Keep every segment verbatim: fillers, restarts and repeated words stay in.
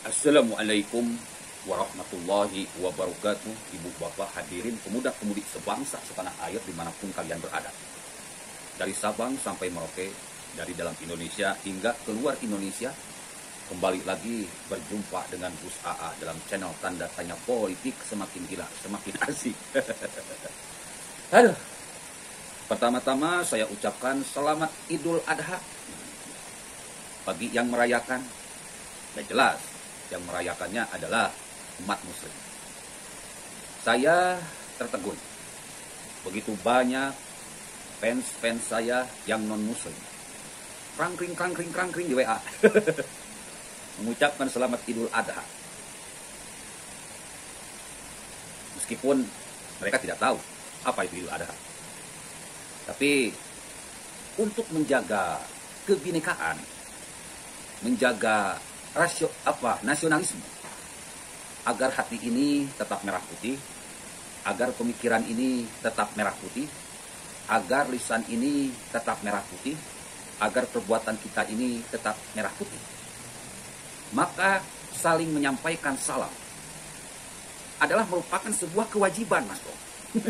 Assalamualaikum warahmatullahi wabarakatuh. Ibu bapak hadirin pemuda-pemudi sebangsa setanah air dimanapun kalian berada. Dari Sabang sampai Merauke, dari dalam Indonesia hingga keluar Indonesia, kembali lagi berjumpa dengan Gus A A dalam channel Tanda Tanya Politik Semakin Gila Semakin Asik. Aduh. Pertama-tama saya ucapkan selamat Idul Adha bagi yang merayakan. Dan jelas yang merayakannya adalah umat muslim. Saya tertegun. Begitu banyak fans-fans saya yang non-muslim. Krangkring, krangkring, krangkring di W A. Mengucapkan selamat Idul Adha. Meskipun mereka tidak tahu apa itu Idul Adha. Tapi untuk menjaga kebinekaan, menjaga rasio apa nasionalisme, agar hati ini tetap merah putih, agar pemikiran ini tetap merah putih, agar lisan ini tetap merah putih, agar perbuatan kita ini tetap merah putih, maka saling menyampaikan salam adalah merupakan sebuah kewajiban, Mas Bro.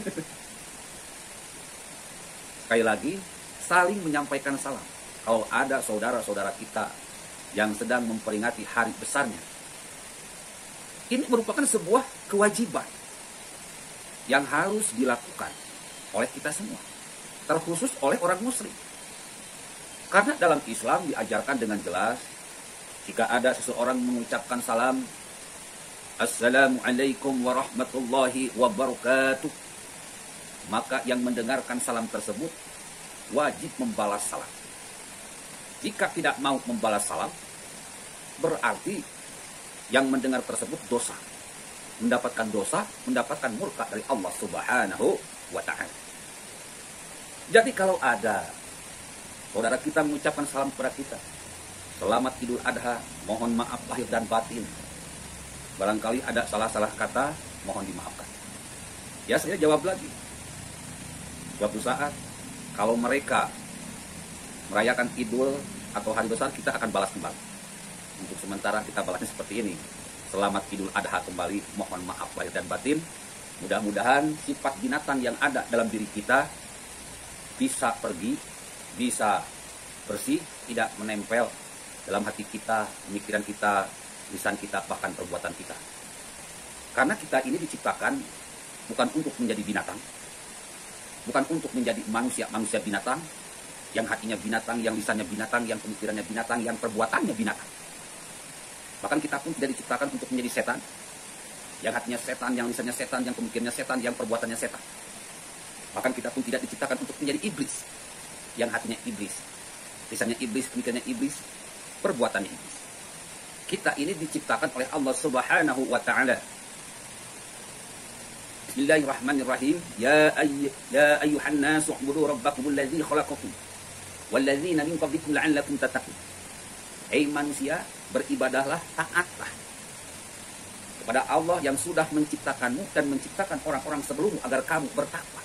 Sekali lagi, saling menyampaikan salam. Kalau ada saudara-saudara kita yang sedang memperingati hari besarnya, ini merupakan sebuah kewajiban yang harus dilakukan oleh kita semua, terkhusus oleh orang muslim. Karena dalam Islam diajarkan dengan jelas, jika ada seseorang mengucapkan salam, Assalamualaikum warahmatullahi wabarakatuh, maka yang mendengarkan salam tersebut wajib membalas salam. Jika tidak mau membalas salam, berarti yang mendengar tersebut dosa. Mendapatkan dosa, mendapatkan murka dari Allah Subhanahu wa Ta'ala. Jadi kalau ada saudara kita mengucapkan salam kepada kita, selamat Idul Adha, mohon maaf lahir dan batin. Barangkali ada salah-salah kata, mohon dimaafkan. Ya, saya jawab lagi. Suatu saat, kalau mereka merayakan Idul atau hari besar, kita akan balas kembali. Untuk sementara kita balasnya seperti ini. Selamat Idul Adha kembali, mohon maaf lahir dan batin. Mudah-mudahan sifat binatang yang ada dalam diri kita bisa pergi, bisa bersih, tidak menempel dalam hati kita, pemikiran kita, lisan kita, bahkan perbuatan kita. Karena kita ini diciptakan bukan untuk menjadi binatang, bukan untuk menjadi manusia-manusia binatang, yang hatinya binatang, yang lisannya binatang, yang pemikirannya binatang, yang perbuatannya binatang. Bahkan kita pun tidak diciptakan untuk menjadi setan, yang hatinya setan, yang lisannya setan, yang pemikirannya setan, yang perbuatannya setan. Bahkan kita pun tidak diciptakan untuk menjadi iblis, yang hatinya iblis, lisannya iblis, pemikirannya iblis, perbuatannya iblis. Kita ini diciptakan oleh Allah Subhanahu wa Ta'ala. Bismillahirrahmanirrahim. Ya ay ya ayyuhan nasu ubudu rabbakumul ladzi khalaqakum walladzina min qablikum la'allakum tattaqun. Hei manusia, beribadahlah, taatlah kepada Allah yang sudah menciptakanmu dan menciptakan orang-orang sebelummu agar kamu bertakwa.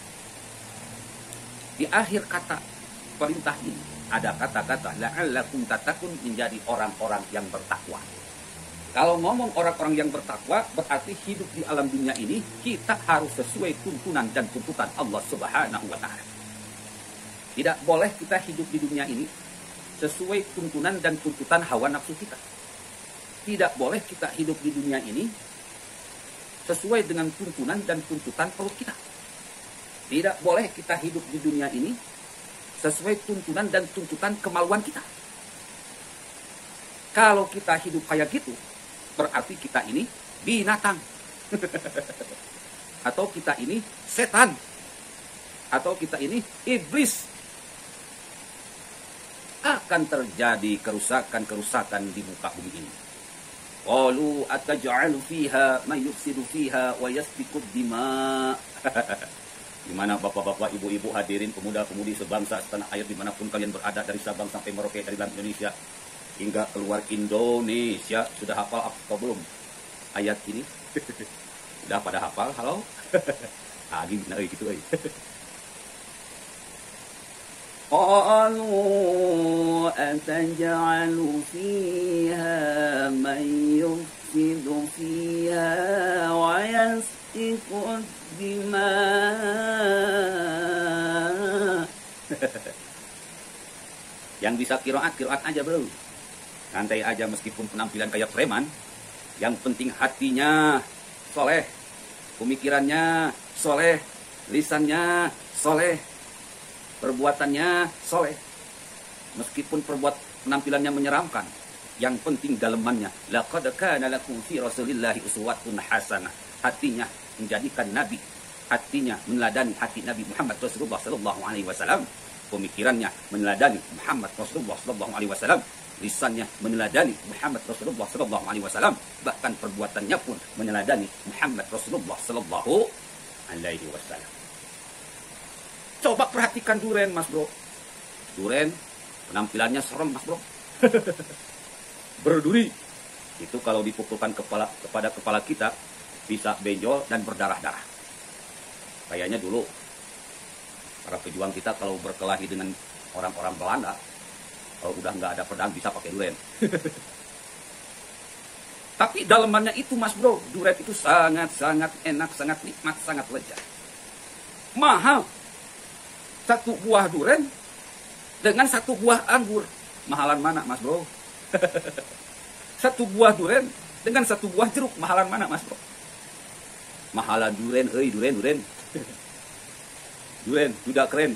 Di akhir kata perintah ini ada kata-kata la'allakum tattaqun, menjadi orang-orang yang bertakwa. Kalau ngomong orang-orang yang bertakwa, berarti hidup di alam dunia ini kita harus sesuai tuntunan dan tuntutan Allah Subhanahu wa Ta'ala. Tidak boleh kita hidup di dunia ini sesuai tuntunan dan tuntutan hawa nafsu kita. Tidak boleh kita hidup di dunia ini sesuai dengan tuntunan dan tuntutan perut kita. Tidak boleh kita hidup di dunia ini sesuai tuntunan dan tuntutan kemaluan kita. Kalau kita hidup kayak gitu, berarti kita ini binatang. Atau kita ini setan. Atau kita ini iblis. Akan terjadi kerusakan-kerusakan di muka bumi ini. Qalu ataj'alu fiha may yufsidu fiha wa yasfiku dima. Dimana bapak-bapak, ibu-ibu, hadirin, pemuda-pemudi sebangsa setanah air dimanapun kalian berada, dari Sabang sampai Merauke, dari dalam Indonesia hingga keluar Indonesia. Sudah hafal atau belum ayat ini? Sudah pada hafal? Halo? Ah, gimana gitu euy. قالوا أتجعل فيها من يفسد فيها ويسفك الدماء. Yang bisa kiroat, kiroat aja bro. Santai aja meskipun penampilan kayak preman. Yang penting hatinya soleh, pemikirannya soleh, lisannya soleh, perbuatannya soleh. Meskipun perbuat penampilannya menyeramkan, yang penting dalemannya. Laqad kana lakum fi Rasulillahi uswatun hasanah. Hatinya menjadikan Nabi, hatinya meneladani hati Nabi Muhammad Rasulullah sallallahu alaihi wasallam. Pemikirannya meneladani Muhammad Rasulullah sallallahu alaihi wasallam. Lisannya meneladani Muhammad Rasulullah sallallahu alaihi wasallam. Bahkan perbuatannya pun meneladani Muhammad Rasulullah sallallahu alaihi wasallam. Coba perhatikan Duren, Mas Bro. Duren penampilannya serem, Mas Bro. Berduri. Itu kalau dipukulkan kepala kepada kepala kita bisa benjol dan berdarah-darah. Kayaknya dulu para pejuang kita kalau berkelahi dengan orang-orang Belanda, kalau udah nggak ada pedang bisa pakai duren. Tapi dalemannya itu, Mas Bro, duren itu sangat-sangat enak, sangat nikmat, sangat lezat. Mahal. Satu buah duren dengan satu buah anggur. Mahalan mana, Mas Bro? Satu buah duren dengan satu buah jeruk. Mahalan mana, Mas Bro? Mahalan duren, euy, duren, duren. Duren, sudah keren.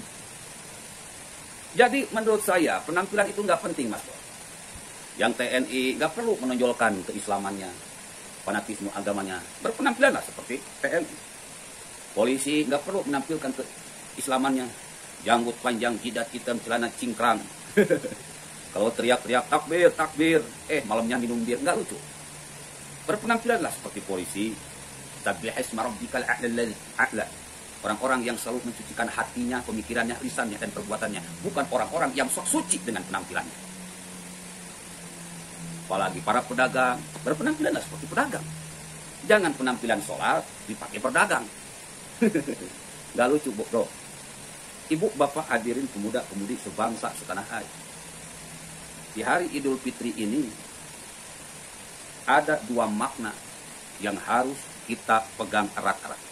Jadi menurut saya penampilan itu nggak penting, Mas Bro. Yang T N I nggak perlu menonjolkan keislamannya, fanatisme agamanya. Berpenampilanlah seperti T N I. Polisi nggak perlu menampilkan keislamannya. Janggut panjang, jidat hitam, celana cingkrang. Kalau teriak-teriak takbir, takbir, eh malamnya minum bir, nggak lucu. Berpenampilanlah seperti polisi. Sabbihisma rabbikal a'la. Orang-orang yang selalu mencucikan hatinya, pemikirannya, lisannya, dan perbuatannya. Bukan orang-orang yang sok suci dengan penampilannya. Apalagi para pedagang, berpenampilanlah seperti pedagang. Jangan penampilan sholat dipakai berdagang. Gak lucu, bro. Ibu, bapak, hadirin pemuda-pemudi sebangsa setanah air. Di hari Idul Fitri ini, ada dua makna yang harus kita pegang erat-erat.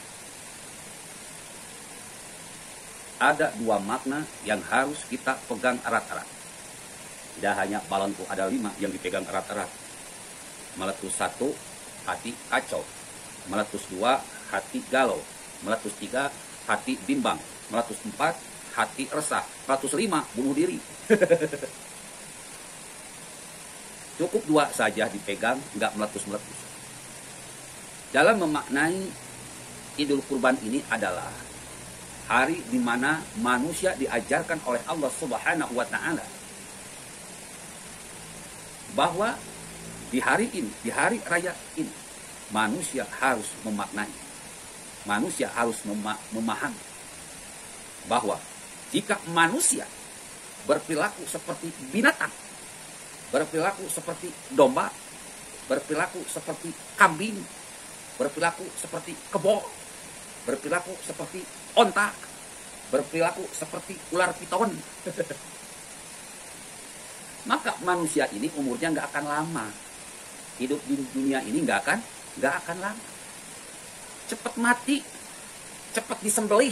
Ada dua makna yang harus kita pegang erat-erat. Tidak hanya balonku ada lima yang dipegang erat-erat. Meletus satu, hati kacau. Meletus dua, hati galau. Meletus tiga, hati bimbang. Meletus empat, hati resah. Meletus lima, bunuh diri. Cukup dua saja dipegang, nggak meletus-meletus. Dalam memaknai Idul Kurban ini adalah hari di mana manusia diajarkan oleh Allah Subhanahu wa Ta'ala bahwa di hari ini, di hari raya ini, manusia harus memaknai, manusia harus mema memahami bahwa jika manusia berperilaku seperti binatang, berperilaku seperti domba, berperilaku seperti kambing, berperilaku seperti kebo, berperilaku seperti onta, berperilaku seperti ular piton, maka manusia ini umurnya nggak akan lama. Hidup di dunia ini nggak akan nggak akan lama. Cepat mati, cepat disembelih.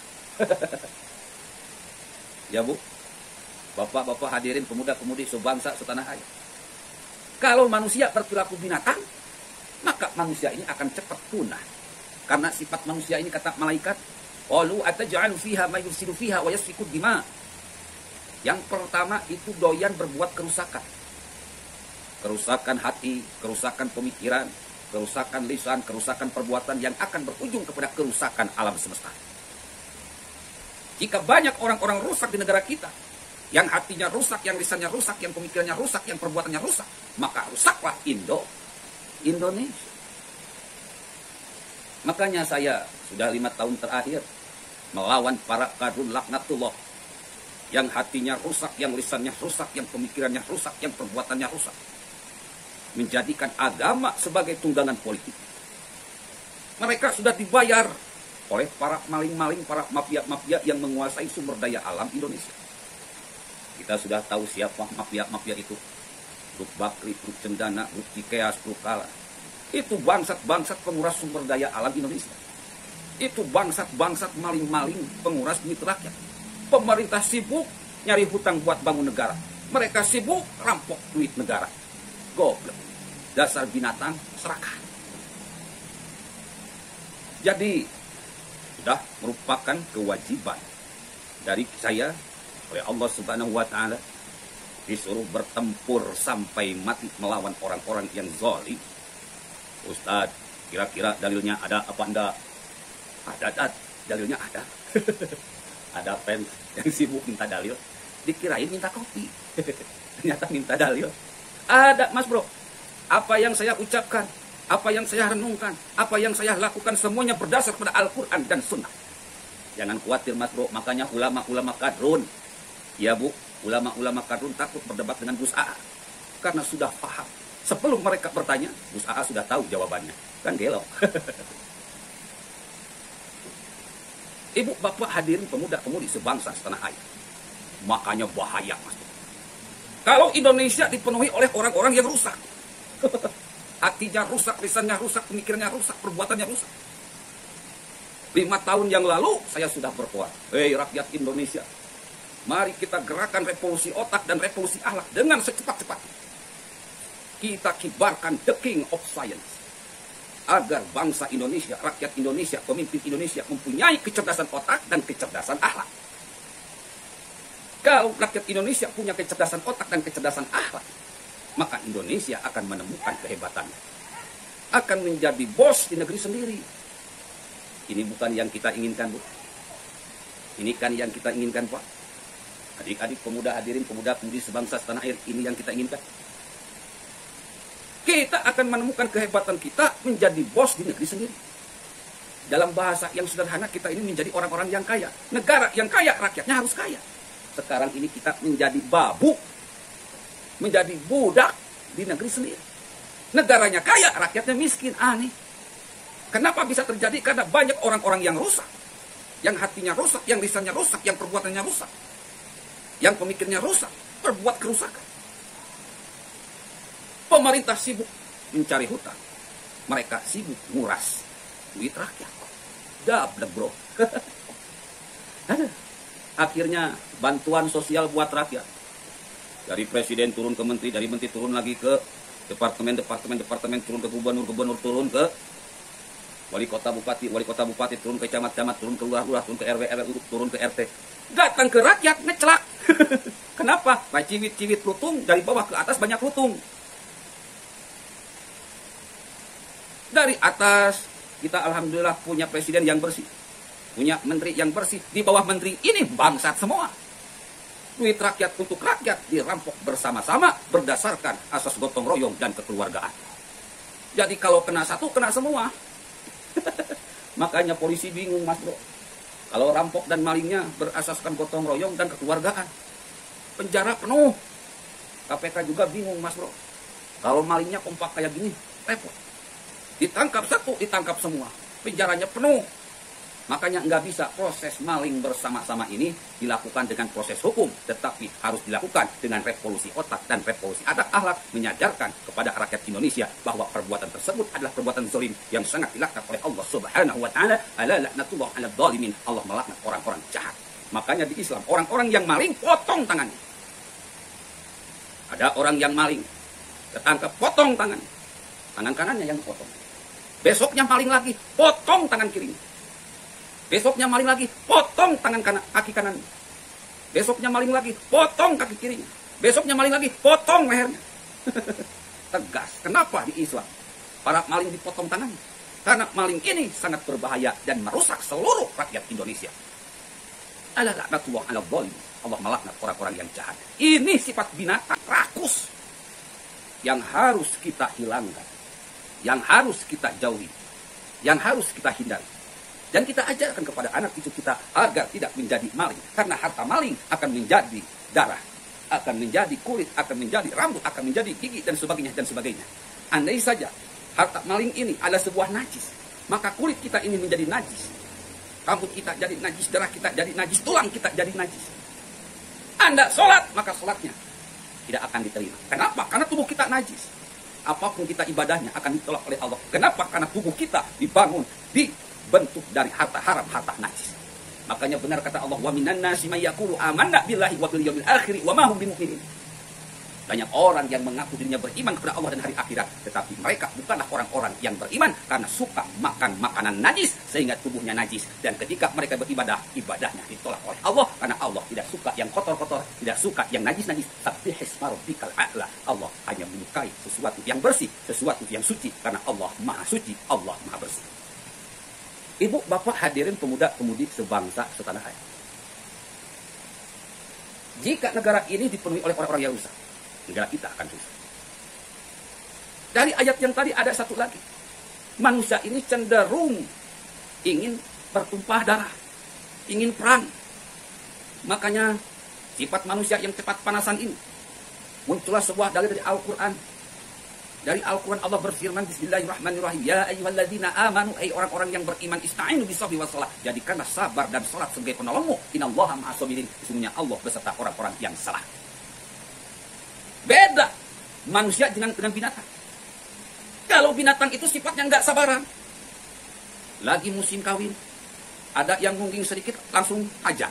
Ya Bu, bapak-bapak hadirin pemuda-pemudi sebangsa setanah air. Kalau manusia berperilaku binatang, maka manusia ini akan cepat punah. Karena sifat manusia ini, kata malaikat, qalu ataj'alu fiha may yufsidu fiha wa yasfiku dima. Yang pertama itu doyan berbuat kerusakan. Kerusakan hati, kerusakan pemikiran, kerusakan lisan, kerusakan perbuatan yang akan berujung kepada kerusakan alam semesta. Jika banyak orang-orang rusak di negara kita, yang hatinya rusak, yang lisannya rusak, yang pemikirannya rusak, yang perbuatannya rusak, maka rusaklah Indo, Indonesia. Makanya saya sudah lima tahun terakhir melawan para kadrun laknatullah yang hatinya rusak, yang lisannya rusak, yang pemikirannya rusak, yang perbuatannya rusak, menjadikan agama sebagai tunggangan politik. Mereka sudah dibayar oleh para maling-maling, para mafia-mafia yang menguasai sumber daya alam Indonesia. Kita sudah tahu siapa mafia-mafia itu. Grup Bakri, Grup Cendana, Grup Cikeas, Grup Kala. Itu bangsat-bangsat penguras sumber daya alam Indonesia. Itu bangsat-bangsat maling-maling penguras duit rakyat. Pemerintah sibuk nyari hutang buat bangun negara. Mereka sibuk rampok duit negara. Goblok. Dasar binatang serakah. Jadi, sudah merupakan kewajiban dari saya oleh Allah Subhanahu wa Ta'ala, disuruh bertempur sampai mati melawan orang-orang yang zalim. Ustadz, kira-kira dalilnya ada apa enggak? Ada, ada. Dalilnya ada. Ada fans yang sibuk minta dalil, dikirain minta kopi. Ternyata minta dalil. Ada, Mas Bro. Apa yang saya ucapkan, apa yang saya renungkan, apa yang saya lakukan, semuanya berdasar pada Al-Quran dan Sunnah. Jangan khawatir, Mas Bro. Makanya ulama-ulama kadrun, ya Bu, ulama-ulama kadrun takut berdebat dengan Gus A A. Karena sudah paham. Sebelum mereka bertanya, Gus A A sudah tahu jawabannya. Kan gelo. Ibu, bapak, hadirin pemuda-pemudi sebangsa setanah air. Makanya bahaya, Mas. Kalau Indonesia dipenuhi oleh orang-orang yang rusak. Hatinya rusak, lisannya rusak, pemikirannya rusak, perbuatannya rusak. Lima tahun yang lalu saya sudah berkuat. Hei rakyat Indonesia, mari kita gerakan revolusi otak dan revolusi akhlak dengan secepat-cepatnya. Kita kibarkan the king of science. Agar bangsa Indonesia, rakyat Indonesia, pemimpin Indonesia mempunyai kecerdasan otak dan kecerdasan akhlak. Kalau rakyat Indonesia punya kecerdasan otak dan kecerdasan akhlak, maka Indonesia akan menemukan kehebatannya. Akan menjadi bos di negeri sendiri. Ini bukan yang kita inginkan, Bu. Ini kan yang kita inginkan, Pak. Adik-adik pemuda hadirin, pemuda-pemudi sebangsa setanah air, ini yang kita inginkan. Kita akan menemukan kehebatan kita menjadi bos di negeri sendiri. Dalam bahasa yang sederhana, kita ini menjadi orang-orang yang kaya. Negara yang kaya, rakyatnya harus kaya. Sekarang ini kita menjadi babu, menjadi budak di negeri sendiri. Negaranya kaya, rakyatnya miskin. Aneh. Kenapa bisa terjadi? Karena banyak orang-orang yang rusak. Yang hatinya rusak, yang lisannya rusak, yang perbuatannya rusak. Yang pemikirnya rusak, berbuat kerusakan. Pemerintah sibuk mencari hutang. Mereka sibuk nguras duit rakyat. Dablek, Bro. Akhirnya bantuan sosial buat rakyat. Dari presiden turun ke menteri, dari menteri turun lagi ke departemen, departemen, departemen, turun ke gubernur, gubernur turun ke wali kota, bupati, wali kota, bupati, turun ke camat-camat, turun ke lurah-lurah, turun ke R W R W, turun ke R T. Datang ke rakyat, ngecelak. Kenapa? Nah, ciwit-ciwit lutung, dari bawah ke atas banyak lutung. Dari atas, kita alhamdulillah punya presiden yang bersih. Punya menteri yang bersih. Di bawah menteri ini bangsat semua. Duit rakyat untuk rakyat dirampok bersama-sama berdasarkan asas gotong royong dan kekeluargaan. Jadi kalau kena satu, kena semua. Makanya polisi bingung, Mas Bro. Kalau rampok dan malingnya berasaskan gotong royong dan kekeluargaan, penjara penuh. K P K juga bingung, Mas Bro. Kalau malingnya kompak kayak gini, repot. Ditangkap satu, ditangkap semua. Penjaranya penuh. Makanya nggak bisa proses maling bersama-sama ini dilakukan dengan proses hukum. Tetapi harus dilakukan dengan revolusi otak dan revolusi adat akhlak. Menyadarkan kepada rakyat Indonesia bahwa perbuatan tersebut adalah perbuatan zalim yang sangat dilaknat oleh Allah Subhanahu wa Ta'ala. Ala laknatullah ala dzalimin. Allah melaknat orang-orang jahat. Makanya di Islam, orang-orang yang maling, potong tangannya. Ada orang yang maling, ketangkep, potong tangan. Tangan kanannya yang potong. Besoknya maling lagi, potong tangan kirinya. Besoknya maling lagi, potong tangan kanan, kaki kanan. Besoknya maling lagi, potong kaki kirinya. Besoknya maling lagi, potong lehernya. Tegas. Kenapa di Islam para maling dipotong tangannya? Karena maling ini sangat berbahaya dan merusak seluruh rakyat Indonesia. Ala laknatullah ala dhalim. Allah melaknat orang-orang yang jahat. Ini sifat binatang rakus yang harus kita hilangkan, yang harus kita jauhi, yang harus kita hindari. Dan kita ajarkan kepada anak cucu kita agar tidak menjadi maling. Karena harta maling akan menjadi darah, akan menjadi kulit, akan menjadi rambut, akan menjadi gigi, dan sebagainya, dan sebagainya. Andai saja harta maling ini adalah sebuah najis, maka kulit kita ini menjadi najis. Rambut kita jadi najis, darah kita jadi najis, tulang kita jadi najis. Anda sholat, maka sholatnya tidak akan diterima. Kenapa? Karena tubuh kita najis. Apapun kita ibadahnya akan ditolak oleh Allah. Kenapa? Karena tubuh kita dibangun, dibentuk dari harta haram, harta najis. Makanya benar kata Allah, wa minan nasi may yaqulu amanna billahi wa bil yaumil akhir wa ma hum bimu'minin. Banyak orang yang mengaku dirinya beriman kepada Allah dan hari akhirat, tetapi mereka bukanlah orang-orang yang beriman karena suka makan makanan najis sehingga tubuhnya najis. Dan ketika mereka beribadah, ibadahnya ditolak oleh Allah karena Allah tidak suka yang kotor-kotor, tidak suka yang najis-najis. Sabbihisma rabbikal a'la. Allah hanya menyukai sesuatu yang bersih, sesuatu yang suci karena Allah Maha Suci, Allah Maha Bersih. Ibu, bapak, hadirin pemuda-pemudi sebangsa setanah air. Jika negara ini dipenuhi oleh orang-orang yang rusak, negara kita akan susah. Dari ayat yang tadi ada satu lagi. Manusia ini cenderung ingin bertumpah darah, ingin perang. Makanya sifat manusia yang cepat panasan ini muncullah sebuah dalil dari Al-Quran. Dari Al-Quran Allah berfirman, Bismillahirrahmanirrahim. Ya ayyuhalladzina amanu, ay orang-orang yang beriman, ista'inu bisabri wassalah. Jadikanlah sabar dan salat sebagai penolongmu. Innallaha ma'as-sabirin. Sesungguhnya Allah beserta orang-orang yang salah. Beda manusia dengan, dengan binatang. Kalau binatang itu sifatnya nggak sabaran. Lagi musim kawin, ada yang ngungging sedikit langsung hajar.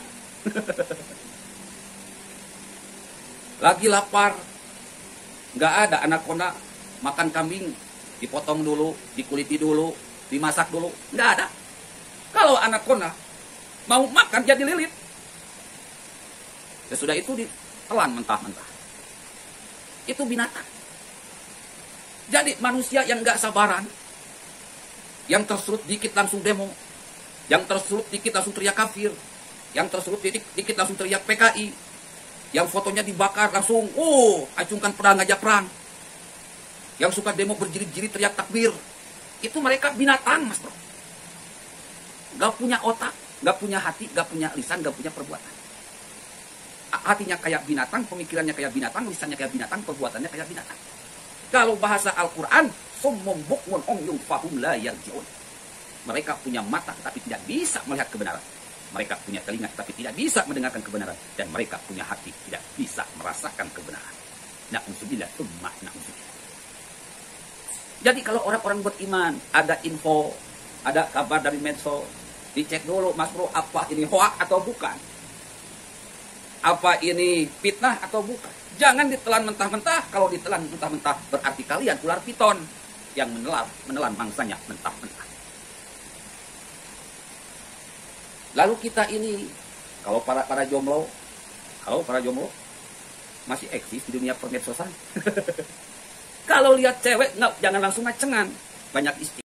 Lagi lapar, nggak ada anaconda makan kambing, dipotong dulu, dikuliti dulu, dimasak dulu, nggak ada. Kalau anaconda mau makan jadi lilit, sesudah itu ditelan mentah-mentah. Itu binatang. Jadi manusia yang nggak sabaran, yang tersulut dikit langsung demo, yang tersulut dikit langsung teriak kafir, yang tersulut dikit, dikit langsung teriak P K I, yang fotonya dibakar langsung, oh, acungkan pedang ngajak perang, yang suka demo berjerit-jerit teriak takbir, itu mereka binatang, mas bro. Gak punya otak, gak punya hati, gak punya lisan, gak punya perbuatan. Hatinya kayak binatang, pemikirannya kayak binatang, lisannya kayak binatang, perbuatannya kayak binatang. Kalau bahasa Al-Quran, summum bukmun umyun fahum la yarji'un. Mereka punya mata tapi tidak bisa melihat kebenaran. Mereka punya telinga tapi tidak bisa mendengarkan kebenaran. Dan mereka punya hati tidak bisa merasakan kebenaran. Na'udzubillah, tsumma na'udzubillah. Jadi kalau orang-orang beriman, ada info, ada kabar dari medsos, dicek dulu, mas bro, apa ini hoak atau bukan? Apa ini fitnah atau bukan? Jangan ditelan mentah-mentah. Kalau ditelan mentah-mentah berarti kalian ular piton yang menelan, menelan mangsanya mentah-mentah. Lalu kita ini, kalau para para jomblo, kalau para jomblo masih eksis di dunia permedsosan. Kalau lihat cewek, nggak, jangan langsung ngacengan. Banyak istri.